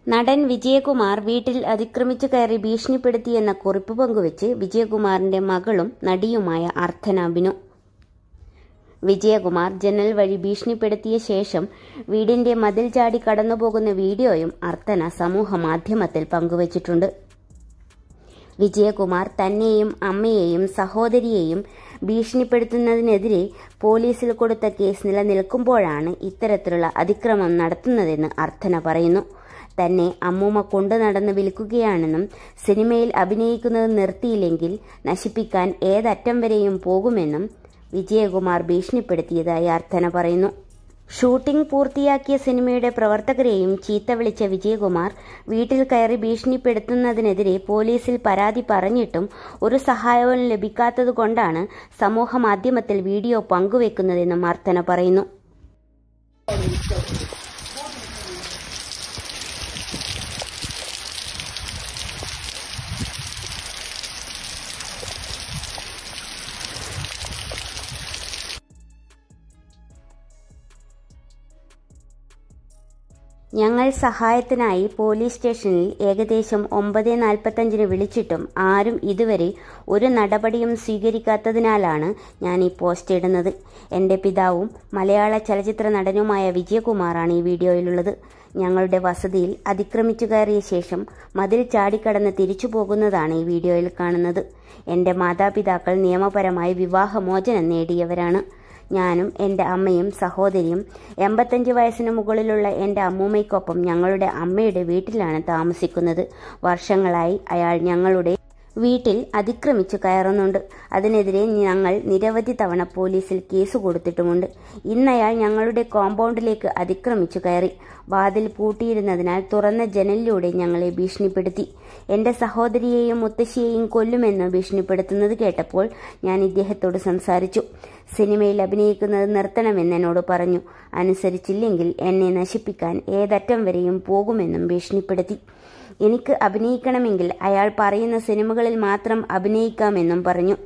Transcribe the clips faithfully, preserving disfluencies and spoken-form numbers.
നടൻ വിജയകുമാർ വീട്ടിൽ അതിക്രമിച്ചു കയറി ഭീഷണിപ്പെടുത്തിയെന്ന കുറിപ്പ് പങ്കുവച്ച് വിജയകുമാറിന്റെ മകളും നടിയുമായ അർത്ഥന ബിനു. വിജയകുമാർ ജനൽ വഴി ഭീഷണിപ്പെടുത്തിയ ശേഷം വീടിന്റെ മതിൽ ചാടി കടന്നുപോകുന്ന വീഡിയോയും അർത്ഥന സമൂഹ മാധ്യമത്തിൽ പങ്കുവച്ചിട്ടുണ്ട്. വിജയകുമാർ തന്നെയും അമ്മയെയും സഹോദരിയെയും ഭീഷണിപ്പെടുത്തുന്നതിനെതിരെ പോലീസിൽ കൊടുത്ത കേസ് നിലനിൽക്കുമ്പോഴാണ് ഇത്തരത്തിലുള്ള അതിക്രമം നടത്തുന്നതെന്ന് അർത്ഥന പറയുന്നു. തന്നെ അമ്മൂമ്മ കൊണ്ടു നടന്ന് വിൽക്കുകയാണെന്നും സിനിമയിൽ അഭിനയിക്കുന്നത് നിർത്തിയില്ലെങ്കിൽ നശിപ്പിക്കാൻ ഏതറ്റം വരെയും പോകുമെന്നും വിജയകുമാർ ഭീഷണിപ്പെടുത്തിയതായി അർത്ഥന പറയുന്നു. ഷൂട്ടിംഗ് പൂർത്തിയാക്കിയ സിനിമയുടെ പ്രവർത്തകരെയും ചീത്ത വിളിച്ച വിജയകുമാർ വീട്ടിൽ കയറി ഭീഷണിപ്പെടുത്തുന്നതിനെതിരെ പോലീസിൽ പരാതി പറഞ്ഞിട്ടും ഒരു സഹായവും ലഭിക്കാത്തതുകൊണ്ടാണ് സമൂഹ മാധ്യമത്തിൽ വീഡിയോ പങ്കുവെക്കുന്നതെന്നും അർത്ഥന പറയുന്നു. ഞങ്ങൾ സഹായത്തിനായി പോലീസ് സ്റ്റേഷനിൽ ഏകദേശം ഒമ്പത് നാൽപ്പത്തഞ്ചിന് വിളിച്ചിട്ടും ആരും ഇതുവരെ ഒരു നടപടിയും സ്വീകരിക്കാത്തതിനാലാണ് ഞാൻ ഈ പോസ്റ്റ് ഇടുന്നത്. എൻ്റെ പിതാവും മലയാള ചലച്ചിത്ര നടനുമായ വിജയകുമാറാണ് ഈ വീഡിയോയിലുള്ളത്. ഞങ്ങളുടെ വസതിയിൽ അതിക്രമിച്ചു കയറിയ ശേഷം മതിൽ ചാടിക്കടന്ന് തിരിച്ചു പോകുന്നതാണ് ഈ വീഡിയോയിൽ കാണുന്നത്. എൻ്റെ മാതാപിതാക്കൾ നിയമപരമായി വിവാഹമോചനം നേടിയവരാണ്. ഞാനും എൻ്റെ അമ്മയും സഹോദരിയും എൺപത്തഞ്ച് വയസ്സിന് മുകളിലുള്ള എൻ്റെ അമ്മൂമ്മയ്ക്കൊപ്പം ഞങ്ങളുടെ അമ്മയുടെ വീട്ടിലാണ് താമസിക്കുന്നത്. വർഷങ്ങളായി അയാൾ ഞങ്ങളുടെ വീട്ടിൽ അതിക്രമിച്ചു കയറുന്നുണ്ട്. അതിനെതിരെ ഞങ്ങൾ നിരവധി തവണ പോലീസിൽ കേസ് കൊടുത്തിട്ടുമുണ്ട്. ഇന്നയാൾ ഞങ്ങളുടെ കോമ്പൗണ്ടിലേക്ക് അതിക്രമിച്ചു കയറി. വാതിൽ പൂട്ടിയിരുന്നതിനാൽ തുറന്ന ജനലിലൂടെ ഞങ്ങളെ ഭീഷണിപ്പെടുത്തി. എൻ്റെ സഹോദരിയെയും മുത്തശ്ശിയെയും കൊല്ലുമെന്ന് ഭീഷണിപ്പെടുത്തുന്നത് കേട്ടപ്പോൾ ഞാൻ ഇദ്ദേഹത്തോട് സംസാരിച്ചു. സിനിമയിൽ അഭിനയിക്കുന്നത് നിർത്തണമെന്ന് എന്നോട് പറഞ്ഞു. അനുസരിച്ചില്ലെങ്കിൽ എന്നെ നശിപ്പിക്കാൻ ഏതറ്റം വരെയും പോകുമെന്നും ഭീഷണിപ്പെടുത്തി. എനിക്ക് അഭിനയിക്കണമെങ്കിൽ അയാൾ പറയുന്ന സിനിമകളിൽ മാത്രം അഭിനയിക്കാമെന്നും പറഞ്ഞു.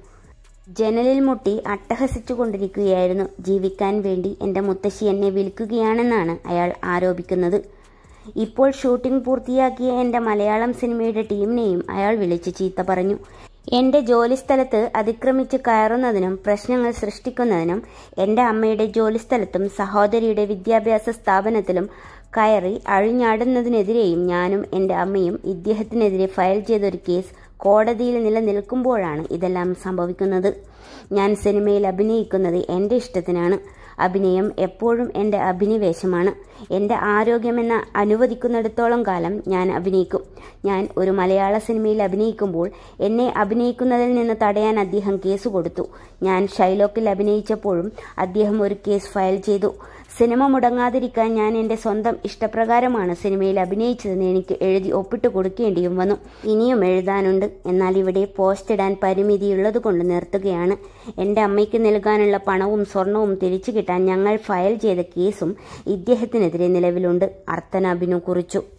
ജനലിൽ മുട്ടി അട്ടഹസിച്ചുകൊണ്ടിരിക്കുകയായിരുന്നു. ജീവിക്കാൻ വേണ്ടി എൻ്റെ മുത്തശ്ശി എന്നെ വിൽക്കുകയാണെന്നാണ് അയാൾ ആരോപിക്കുന്നത്. ഇപ്പോൾ ഷൂട്ടിംഗ് പൂർത്തിയാക്കിയ എൻ്റെ മലയാളം സിനിമയുടെ ടീമിനെയും അയാൾ വിളിച്ച് ചീത്ത പറഞ്ഞു. എൻ്റെ ജോലിസ്ഥലത്ത് അതിക്രമിച്ച് കയറുന്നതിനും പ്രശ്നങ്ങൾ സൃഷ്ടിക്കുന്നതിനും എൻ്റെ അമ്മയുടെ ജോലിസ്ഥലത്തും സഹോദരിയുടെ വിദ്യാഭ്യാസ സ്ഥാപനത്തിലും കയറി അഴിഞ്ഞാടുന്നതിനെതിരെയും ഞാനും എൻ്റെ അമ്മയും ഇദ്ദേഹത്തിനെതിരെ ഫയൽ ചെയ്തൊരു കേസ് കോടതിയിൽ നിലനിൽക്കുമ്പോഴാണ് ഇതെല്ലാം സംഭവിക്കുന്നത്. ഞാൻ സിനിമയിൽ അഭിനയിക്കുന്നത് എൻ്റെ ഇഷ്ടത്തിനാണ്. അഭിനയം എപ്പോഴും എൻ്റെ അഭിനിവേശമാണ്. എൻ്റെ ആരോഗ്യമെന്ന അനുവദിക്കുന്നിടത്തോളം കാലം ഞാൻ അഭിനയിക്കും. ഞാൻ ഒരു മലയാള സിനിമയിൽ അഭിനയിക്കുമ്പോൾ എന്നെ അഭിനയിക്കുന്നതിൽ നിന്ന് തടയാൻ അദ്ദേഹം കേസ് കൊടുത്തു. ഞാൻ ഷൈലോക്കിൽ അഭിനയിച്ചപ്പോഴും അദ്ദേഹം ഒരു കേസ് ഫയൽ ചെയ്തു. സിനിമ മുടങ്ങാതിരിക്കാൻ ഞാൻ എൻ്റെ സ്വന്തം ഇഷ്ടപ്രകാരമാണ് സിനിമയിൽ അഭിനയിച്ചതെന്ന് എനിക്ക് എഴുതി ഒപ്പിട്ട് കൊടുക്കേണ്ടിയും വന്നു. ഇനിയും എഴുതാനുണ്ട്. എന്നാൽ ഇവിടെ പോസ്റ്റ് ഇടാൻ പരിമിതിയുള്ളത് കൊണ്ട് നിർത്തുകയാണ്. എൻ്റെ അമ്മയ്ക്ക് നൽകാനുള്ള പണവും സ്വർണവും തിരിച്ചു കിട്ടാൻ ഞങ്ങൾ ഫയൽ ചെയ്ത കേസും ഇദ്ദേഹത്തിനെതിരെ നിലവിലുണ്ട്. അർത്ഥന ബിനു കുറിച്ചു.